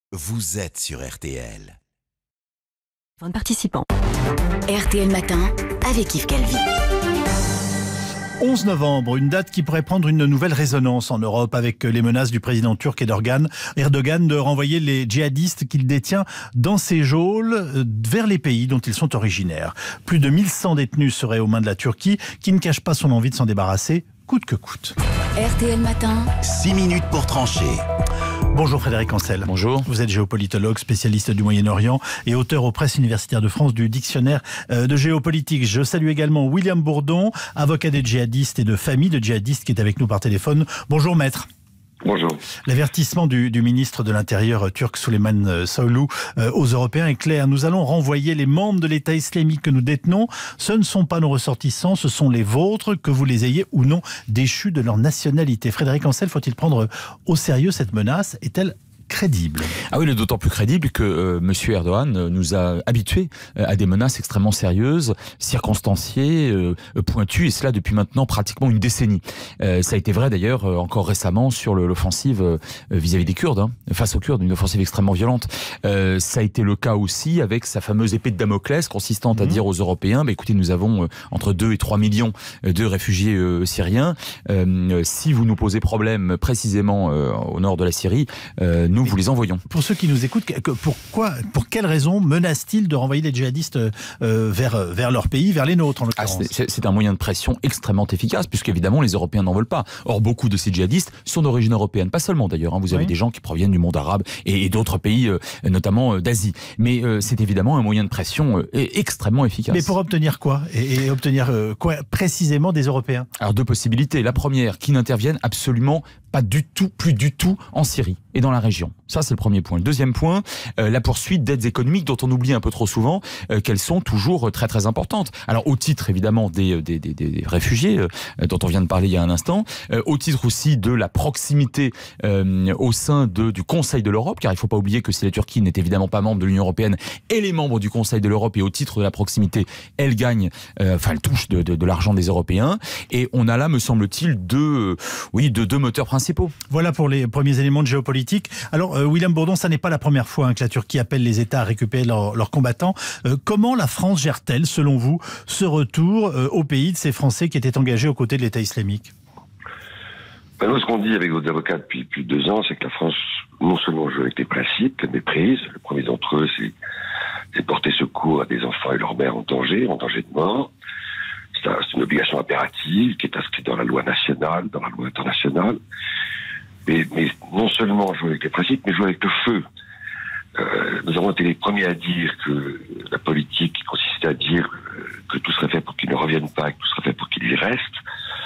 Vous êtes sur RTL. Participants. RTL Matin avec Yves Calvi. 11 novembre, une date qui pourrait prendre une nouvelle résonance en Europe avec les menaces du président turc Erdogan de renvoyer les djihadistes qu'il détient dans ses geôles vers les pays dont ils sont originaires. Plus de 1100 détenus seraient aux mains de la Turquie, qui ne cache pas son envie de s'en débarrasser, coûte que coûte. RTL Matin. 6 minutes pour trancher. Bonjour Frédéric Ancel. Bonjour. Vous êtes géopolitologue, spécialiste du Moyen-Orient et auteur aux Presses universitaires de France du dictionnaire de géopolitique. Je salue également William Bourdon, avocat des djihadistes et de famille de djihadistes qui est avec nous par téléphone. Bonjour maître. Bonjour. L'avertissement du ministre de l'Intérieur turc Süleyman Soylu aux Européens est clair. Nous allons renvoyer les membres de l'État islamique que nous détenons. Ce ne sont pas nos ressortissants, ce sont les vôtres, que vous les ayez ou non déchus de leur nationalité. Frédéric Ancel, faut-il prendre au sérieux cette menace? Est-elle crédible? Ah oui, d'autant plus crédible que M. Erdogan nous a habitués à des menaces extrêmement sérieuses, circonstanciées, pointues, et cela depuis maintenant pratiquement une décennie. Ça a été vrai d'ailleurs encore récemment sur l'offensive vis-à-vis des Kurdes, face aux Kurdes, une offensive extrêmement violente. Ça a été le cas aussi avec sa fameuse épée de Damoclès consistant à dire aux Européens, écoutez, nous avons entre 2 et 3 millions de réfugiés syriens. Si vous nous posez problème précisément au nord de la Syrie, nous vous les envoyons. Pour ceux qui nous écoutent, pour quelle raison menace-t-il de renvoyer les djihadistes vers leur pays, vers les nôtres en l'occurrence? C'est un moyen de pression extrêmement efficace, puisqu'évidemment les Européens n'en veulent pas. Or, beaucoup de ces djihadistes sont d'origine européenne, pas seulement d'ailleurs. Vous avez des gens qui proviennent du monde arabe et d'autres pays, notamment d'Asie. Mais c'est évidemment un moyen de pression extrêmement efficace. Mais pour obtenir quoi? Et obtenir quoi précisément des Européens? Alors, deux possibilités. La première, qu'ils n'interviennent absolument pas du tout, plus du tout en Syrie et dans la région. Ça, c'est le premier point. Le deuxième point, la poursuite d'aides économiques dont on oublie un peu trop souvent qu'elles sont toujours très très importantes. Alors au titre évidemment des réfugiés dont on vient de parler il y a un instant, au titre aussi de la proximité au sein du Conseil de l'Europe, car il ne faut pas oublier que si la Turquie n'est évidemment pas membre de l'Union Européenne, elle est membre du Conseil de l'Europe et au titre de la proximité, elle gagne, elle touche de l'argent des Européens. Et on a là, me semble-t-il, deux moteurs principaux. Voilà pour les premiers éléments de géopolitique. Alors, William Bourdon, ça n'est pas la première fois que la Turquie appelle les États à récupérer leurs combattants. Comment la France gère-t-elle, selon vous, ce retour au pays de ces Français qui étaient engagés aux côtés de l'État islamique? Nous, ce qu'on dit avec nos avocats depuis 2 ans, c'est que la France, non seulement joue avec les principes, qu'elle méprise. Le premier d'entre eux, c'est porter secours à des enfants et leurs mères en danger de mort. C'est une obligation impérative qui est inscrite dans la loi nationale, dans la loi internationale. Mais non seulement jouer avec les principes, mais jouer avec le feu. Nous avons été les premiers à dire que la politique consistait à dire que tout serait fait pour qu'ils ne reviennent pas, que tout serait fait pour qu'ils y restent,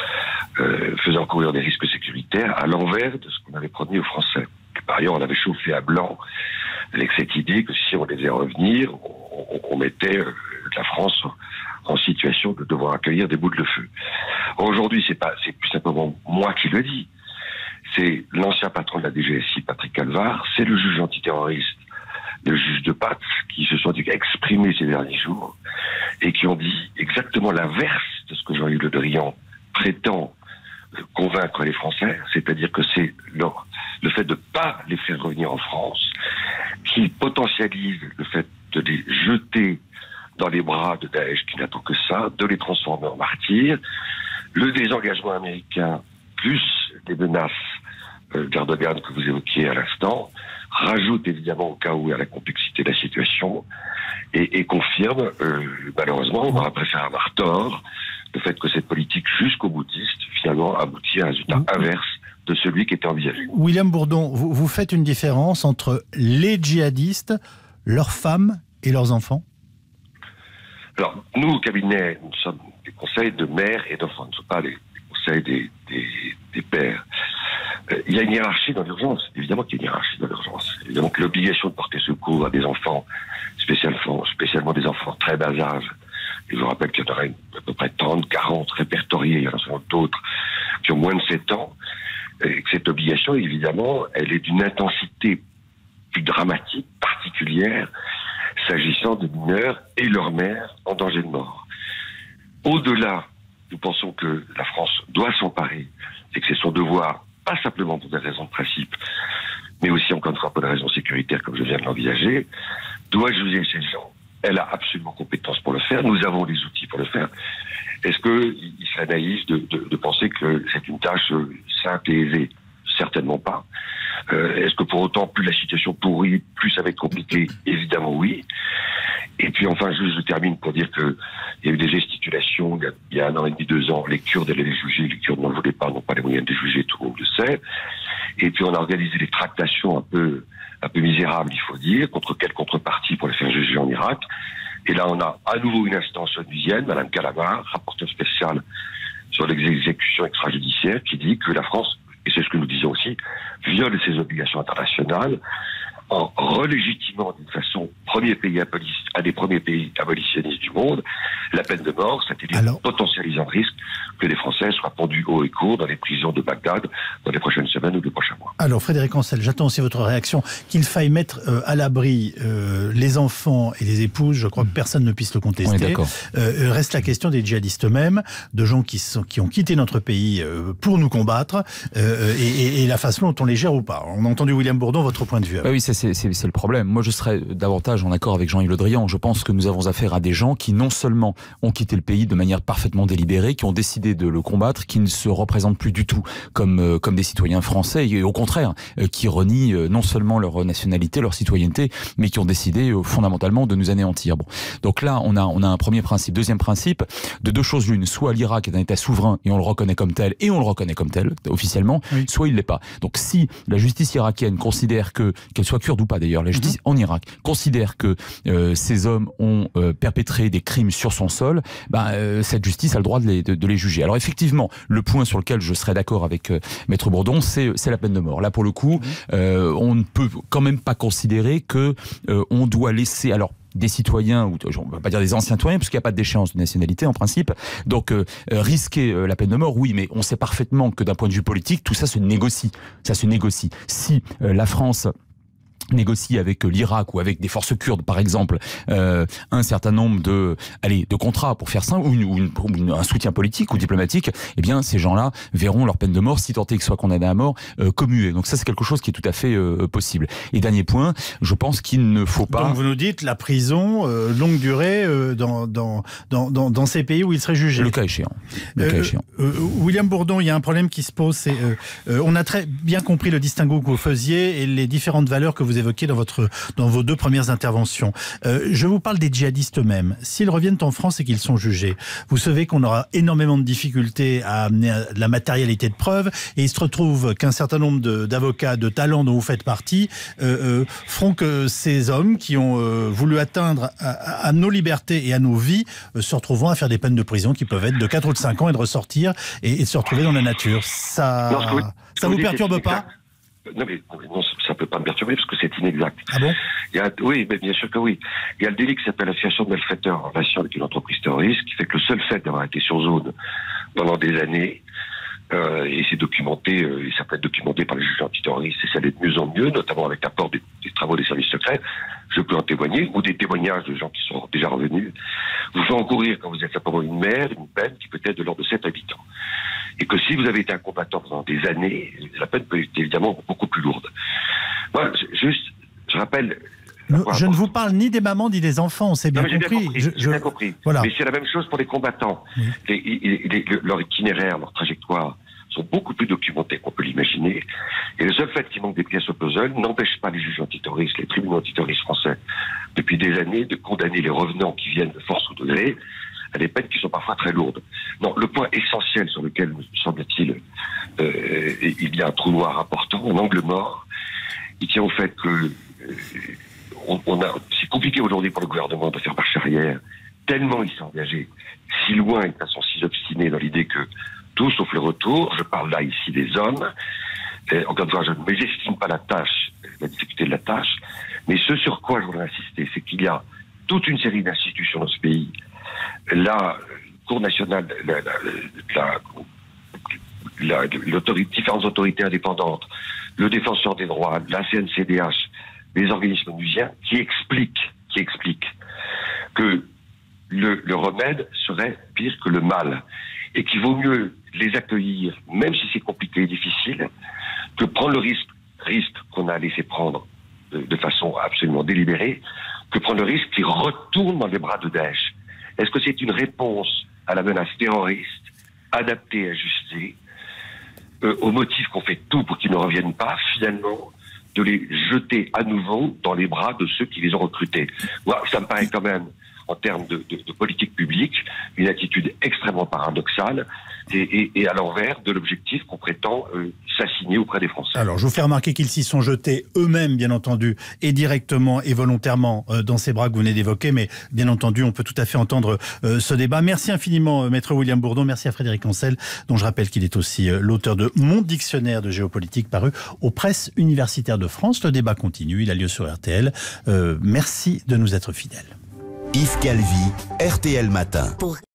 faisant courir des risques sécuritaires à l'envers de ce qu'on avait promis aux Français. Et par ailleurs, on avait chauffé à blanc avec cette idée que si on les faisait revenir, on mettait la France en situation de devoir accueillir des bouts de feu. Aujourd'hui, c'est plus simplement moi qui le dis. C'est l'ancien patron de la DGSI, Patrick Calvar, c'est le juge antiterroriste, le juge de Pats, qui se sont exprimés ces derniers jours et qui ont dit exactement l'inverse de ce que Jean-Yves Le Drian prétend convaincre les Français, c'est-à-dire que c'est le fait de ne pas les faire revenir en France qui potentialise le fait de les jeter dans les bras de Daesh qui n'attend que ça, de les transformer en martyrs. Le désengagement américain plus les menaces d'Erdogan que vous évoquiez à l'instant rajoute évidemment au chaos et à la complexité de la situation et confirme malheureusement, on aura préféré avoir tort, le fait que cette politique jusqu'au boutiste finalement aboutit à un résultat inverse de celui qui était envisagé. William Bourdon, vous faites une différence entre les djihadistes, leurs femmes et leurs enfants? Alors, nous, au cabinet, nous sommes des conseils de mères et d'enfants, nous ne sommes pas les conseils des pères. Il y a une hiérarchie dans l'urgence. Évidemment qu'il y a une hiérarchie dans l'urgence. Évidemment que l'obligation de porter secours à des enfants, spécialement des enfants très bas âge, et je vous rappelle qu'il y en aurait à peu près 30, 40 répertoriés, il y en a souvent d'autres qui ont moins de 7 ans, et que cette obligation, évidemment, elle est d'une intensité plus dramatique, particulière, s'agissant de mineurs et leurs mères en danger de mort. Au-delà, nous pensons que la France doit s'emparer et que c'est son devoir, pas simplement pour des raisons de principe, mais aussi encore une fois pour des raisons sécuritaires. militaire, comme je viens de l'envisager, doit juger ces gens. Elle a absolument compétence pour le faire. Nous avons les outils pour le faire. Est-ce qu'il serait naïf de penser que c'est une tâche simple et aisée? Certainement pas. Est-ce que pour autant, plus la situation pourrit, plus ça va être compliqué? Évidemment oui. Et puis enfin, juste je termine pour dire que il y a eu des gesticulations il y a 1 an et demi, 2 ans. Les Kurdes allaient les juger, les Kurdes n'en voulaient pas, n'ont pas les moyens de les juger, tout le monde le sait. Et puis on a organisé des tractations un peu misérables, il faut dire, contre quelle contrepartie pour les faire juger en Irak. Et là, on a à nouveau une instance onusienne, Madame Calamar, rapporteur spécial sur les exécutions extrajudiciaires, qui dit que la France, et c'est ce que nous disons aussi, viole ses obligations internationales en relégitimant d'une façon un des premiers pays abolitionnistes du monde, la peine de mort, c'est-à-dire potentialisant le risque que les Français soient pendus haut et court dans les prisons de Bagdad dans les prochaines semaines ou les prochains mois. Alors Frédéric Ancel, j'attends aussi votre réaction, qu'il faille mettre à l'abri les enfants et les épouses, je crois que personne ne puisse le contester. Reste la question des djihadistes eux-mêmes, de gens qui ont quitté notre pays pour nous combattre, et la façon dont on les gère ou pas. On a entendu William Bourdon, votre point de vue. Oui, c'est le problème. Moi, je serais davantage en accord avec Jean-Yves Le Drian. Je pense que nous avons affaire à des gens qui non seulement ont quitté le pays de manière parfaitement délibérée, qui ont décidé de le combattre, qui ne se représentent plus du tout comme des citoyens français, et au contraire, qui renient non seulement leur nationalité, leur citoyenneté, mais qui ont décidé fondamentalement de nous anéantir. Bon. Donc là, on a un premier principe. Deuxième principe, de deux choses l'une. Soit l'Irak est un État souverain et on le reconnaît comme tel, officiellement, oui. Soit il l'est pas. Donc si la justice irakienne considère qu'elle soit kurde ou pas d'ailleurs, la justice en Irak considère que ces hommes ont perpétré des crimes sur son sol, cette justice a le droit de les juger. Alors effectivement, le point sur lequel je serais d'accord avec Maître Bourdon, c'est la peine de mort. Là pour le coup, on ne peut quand même pas considérer que on doit laisser... Alors, des citoyens, ou on ne va pas dire des anciens citoyens, parce qu'il n'y a pas de déchéance de nationalité en principe. Donc risquer la peine de mort, oui, mais on sait parfaitement que d'un point de vue politique, tout ça se négocie. Ça se négocie. Si la France négocie avec l'Irak ou avec des forces kurdes, par exemple, un certain nombre de contrats pour faire ça, ou un soutien politique ou diplomatique, eh bien, ces gens-là verront leur peine de mort, si tant est qu'ils soient condamnés à mort, commuée. Donc ça, c'est quelque chose qui est tout à fait possible. Et dernier point, je pense qu'il ne faut pas... Donc vous nous dites la prison, longue durée, dans ces pays où il serait jugé. Le cas échéant. William Bourdon, il y a un problème qui se pose, c'est on a très bien compris le distinguo que vous faisiez et les différentes valeurs que vous évoqué dans vos 2 premières interventions. Je vous parle des djihadistes eux-mêmes. S'ils reviennent en France et qu'ils sont jugés, vous savez qu'on aura énormément de difficultés à amener de la matérialité de preuve, et il se retrouve qu'un certain nombre d'avocats de talent dont vous faites partie feront que ces hommes qui ont voulu atteindre à nos libertés et à nos vies se retrouveront à faire des peines de prison qui peuvent être de 4 ou de 5 ans et de ressortir et de se retrouver dans la nature. Ça vous perturbe pas ? Non, mais non, ça peut pas me perturber parce que c'est inexact. Ah bon? Oui, mais bien sûr que oui. Il y a le délit qui s'appelle association de malfaiteurs en relation avec une entreprise terroriste, qui fait que le seul fait d'avoir été sur zone pendant des années, et c'est documenté, et ça peut être documenté par les juges antiterroristes, et ça l'est de mieux en mieux, notamment avec l'apport des travaux des services secrets, je peux en témoigner, ou des témoignages de gens qui sont déjà revenus, vous faites encourir, quand vous êtes simplement une mère, une peine qui peut être de l'ordre de 7 à 8 ans. Et que si vous avez été un combattant pendant des années, la peine peut être évidemment beaucoup plus lourde. Moi, je rappelle... Je ne vous parle ni des mamans ni des enfants, on s'est bien compris. J'ai bien compris. Voilà. Mais c'est la même chose pour les combattants. Oui. Leur itinéraire, leur trajectoire sont beaucoup plus documentés qu'on peut l'imaginer. Et le seul fait qu'il manque des pièces au puzzle n'empêche pas les juges antiterroristes, les tribunaux antiterroristes français, depuis des années, de condamner les revenants qui viennent de force ou de gré à des peines qui sont parfois très lourdes. Non, le point essentiel sur lequel, me semble-t-il, il y a un trou noir important, un angle mort, il tient au fait que c'est compliqué aujourd'hui pour le gouvernement de faire marche arrière, tellement il s'est engagé si loin et de façon si obstinée dans l'idée que tout sauf le retour, je parle là ici des hommes, encore une fois, je ne mésestime pas la tâche, la difficulté de la tâche, mais ce sur quoi je voudrais insister, c'est qu'il y a toute une série d'institutions dans ce pays, la Cour nationale, différentes autorités indépendantes, le défenseur des droits, la CNCDH, les organismes onusiens, qui expliquent que le remède serait pire que le mal, et qu'il vaut mieux les accueillir, même si c'est compliqué et difficile, que prendre le risque qu'on a laissé prendre de façon absolument délibérée que prendre le risque qu'ils retournent dans les bras de Daesh. Est-ce que c'est une réponse à la menace terroriste, adaptée, ajustée, au motif qu'on fait tout pour qu'ils ne reviennent pas, finalement, de les jeter à nouveau dans les bras de ceux qui les ont recrutés? Moi, ça me paraît quand même, en termes de politique publique, une attitude extrêmement paradoxale et à l'envers de l'objectif qu'on prétend s'assigner auprès des Français. Alors, je vous fais remarquer qu'ils s'y sont jetés eux-mêmes, bien entendu, et directement et volontairement dans ces bras que vous venez d'évoquer, mais bien entendu, on peut tout à fait entendre ce débat. Merci infiniment, Maître William Bourdon. Merci à Frédéric Ancel, dont je rappelle qu'il est aussi l'auteur de Mon dictionnaire de géopolitique, paru aux Presses universitaires de France. Le débat continue, il a lieu sur RTL. Merci de nous être fidèles. Yves Calvi, RTL Matin.